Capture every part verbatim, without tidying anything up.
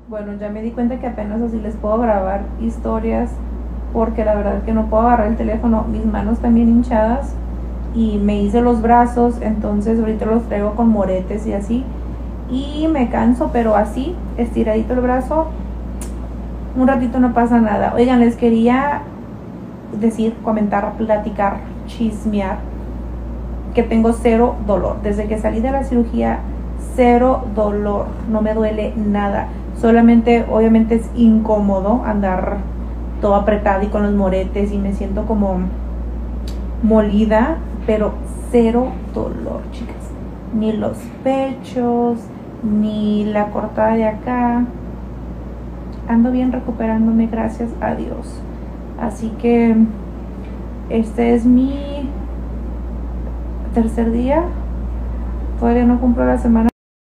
Bueno, ya me di cuenta que apenas así les puedo grabar historias, porque la verdad es que no puedo agarrar el teléfono, mis manos también hinchadas y me hice los brazos, entonces ahorita los traigo con moretes y así, y me canso, pero así, estiradito el brazo, un ratito no pasa nada. Oigan, les quería decir, comentar, platicar, chismear, que tengo cero dolor. Desde que salí de la cirugía, cero dolor, no me duele nada. Solamente, obviamente es incómodo andar todo apretado y con los moretes y me siento como molida, pero cero dolor, chicas. Ni los pechos, ni la cortada de acá. Ando bien recuperándome, gracias a Dios. Así que este es mi tercer día. Todavía no cumplo la semana.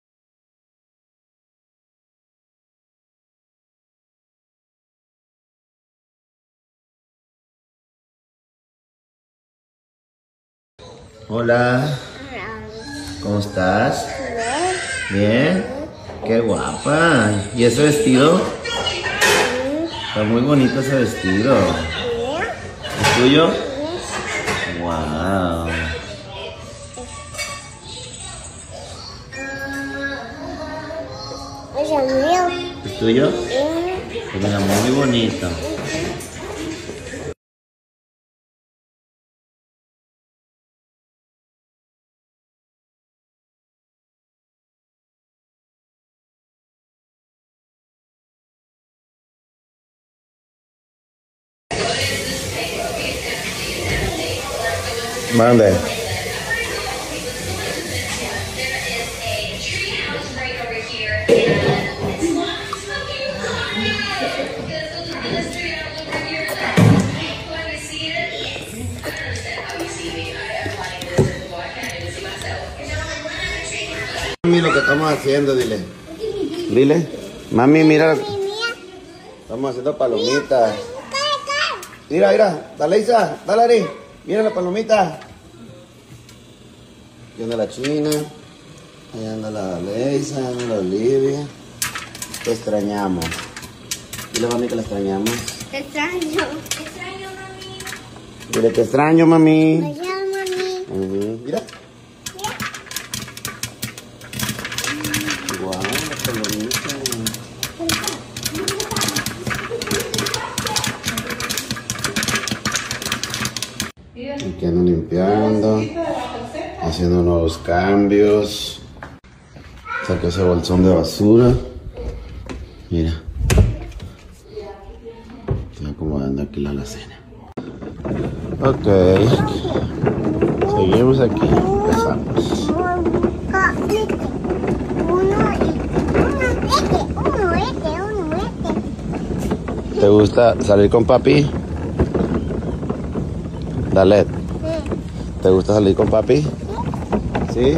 Hola, ¿cómo estás? Bien, qué guapa. ¿Y ese vestido? Está muy bonito ese vestido. ¿Es tuyo? Wow. ¿Es tuyo? Mira, muy bonito. Mande. Mami, lo que estamos haciendo, dile. Dile. Mami, mira. Estamos haciendo palomitas. Mira, mira. Dale, Isa. Dale, Ari. Mira la palomita. Aquí anda la China. Ahí anda la Leisa, anda la Olivia. Te extrañamos. Dile, mami, que la extrañamos. Te extraño. Te extraño, mami. Dile, te extraño, mami. Me llamo, mami. Uh-huh. Mira. Guau, la palomita. Aquí ando limpiando, haciendo nuevos cambios. Saqué ese bolsón de basura. Mira. Estoy acomodando aquí la alacena. Ok. Seguimos aquí. Empezamos. ¿Te gusta salir con papi? Dale. ¿Te gusta salir con papi? ¿Sí?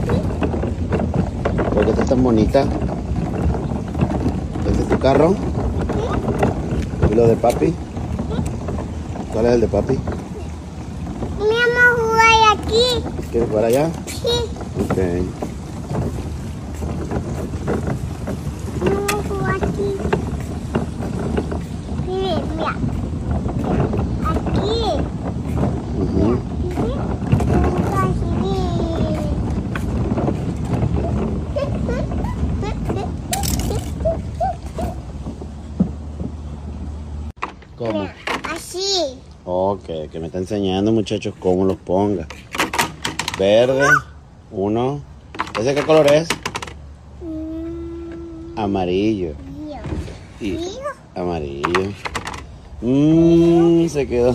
¿Por qué estás tan bonita? ¿Este es tu carro? ¿Y lo de papi? ¿Cuál es el de papi? Vamos a jugar aquí. ¿Quieres jugar allá? Sí. Ok. Vamos a jugar aquí. Mira, mira. Aquí. Uh-huh. ¿Cómo? Así. Ok, que me está enseñando, muchachos, cómo los ponga. Verde, uno. ¿Ese qué color es? Mm, Amarillo. Y ¿Mío? amarillo. Mmm, se quedó.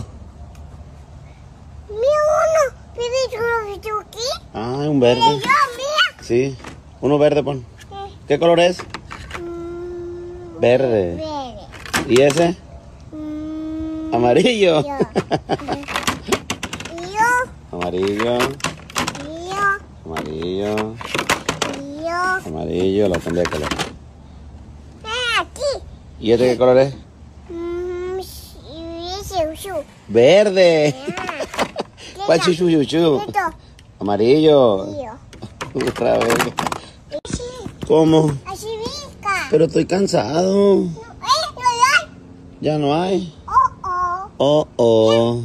Mira uno. ¿Ves lo que yo aquí? Ah, un verde. Mira yo, mira. Sí, uno verde, pon. Eh, ¿Qué color es? mm, Verde. Verde. ¿Y ese? Mm, Amarillo. yo. Yo. Amarillo, Yo. amarillo, Yo. amarillo, la cambia de color. Eh, aquí. ¿Y este qué color es? Mm, ese, ese. Verde. Ah. ¿Cuál chuchu chuchu? Esto. Amarillo. Yo. Otra vez. Así. ¿Cómo? Así, Vizca. pero estoy cansado. Eh, no hay. Ya no hay. Oh, oh. Oh, oh.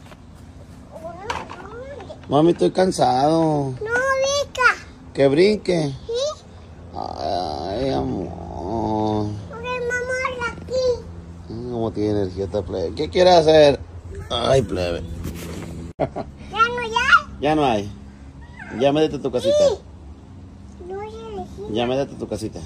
Mami, estoy cansado. No, Vika. Que brinque. ¿Sí? Ay, amor. Porque mamá aquí. ¿Cómo tiene energía esta plebe? ¿Qué quiere hacer? Ay, plebe. ¿Ya no hay? Ya no hay. Ya métete a tu casita. Sí. No hay. Ya métete a tu casita.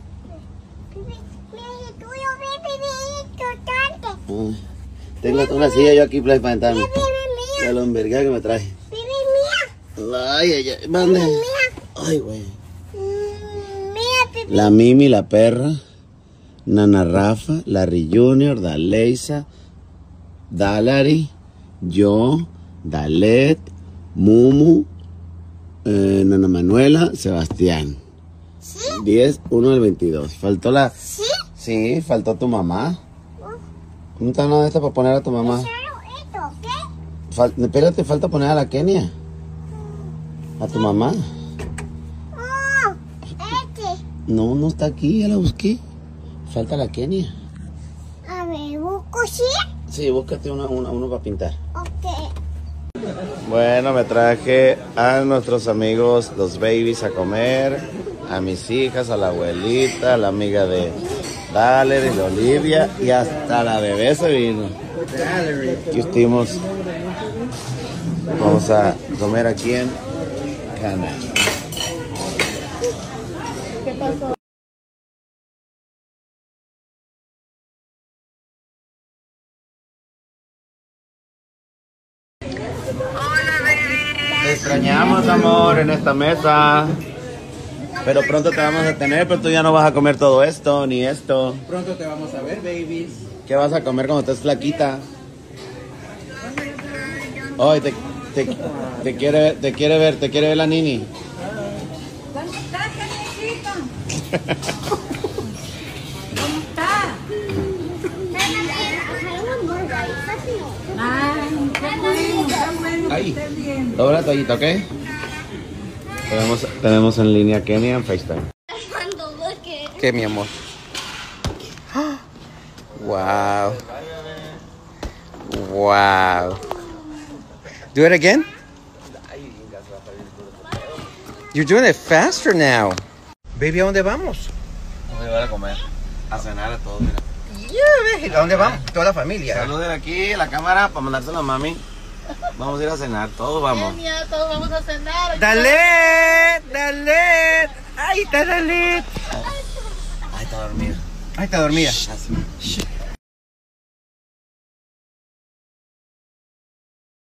Mira, tuyo, bebé, importante. Ay, tengo una silla yo aquí, plebe, para sentarme. Bebé mía. De lo envergada que me trae. Bebé mía. Ay, ay, ay. Mande. Mía. Ay, güey. Mm, Mira, bebé. La Mimi, la perra. Nana Rafa, Larry Junior, Daleisa, Dalari, yo, Dalet, Mumu, eh, Nana Manuela, Sebastián. ¿Sí? diez, uno del veintidós. Faltó la... ¿Sí? Sí, faltó tu mamá. ¿No está nada de esto para poner a tu mamá? Claro, esto, ¿qué? Fal... Espérate, falta poner a la Kenia. A tu mamá. Oh, este. No, no está aquí, ya la busqué. Falta la Kenia. A ver, busco sí. Sí, búscate una, una, uno para pintar. Ok. Bueno, me traje a nuestros amigos, los babies, a comer. A mis hijas, a la abuelita, a la amiga de Daler y de Olivia. Y hasta la bebé se vino. Aquí estuvimos. Vamos a comer aquí en Cana. ¿Qué pasó? Te extrañamos, amor, en esta mesa. Pero pronto te vamos a tener, pero tú ya no vas a comer todo esto, ni esto. Pronto te vamos a ver, babies. ¿Qué vas a comer cuando estés flaquita? Hoy te, te, te quiere, te quiere ver, te quiere ver la Nini. ¿Cómo está, Carmencita? ¿Cómo está? Ay, qué bueno, qué bueno que Ahí. esté bien. Dobla la toallita, ¿ok? Tenemos, tenemos en línea a Kenia en FaceTime. ¿Qué, mi amor? Wow. Wow. Do it again? You're doing it faster now. Baby, ¿a dónde vamos? Vamos a llevar a comer. A cenar a todos, mira. Yeah, baby. ¿A dónde vamos? Toda la familia. Saluden aquí la cámara para mandárselo a mami. Vamos a ir a cenar, todos vamos. Todos vamos a cenar. ¡Dale! ¡Dale! ¡Ahí está Dale! Ay, está dormido. Ahí está dormida. Así.